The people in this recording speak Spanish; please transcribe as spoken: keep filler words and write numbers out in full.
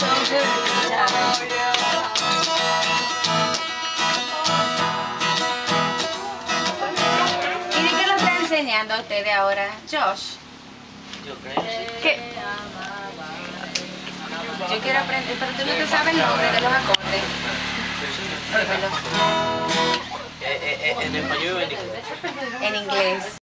¿Y de qué lo está enseñando a ustedes ahora, Josh? Yo creo. ¿Qué? Yo quiero aprender, pero tú no te sabes el nombre de los acordes. Dímelo. Eh, eh, eh, en español o en inglés. En inglés.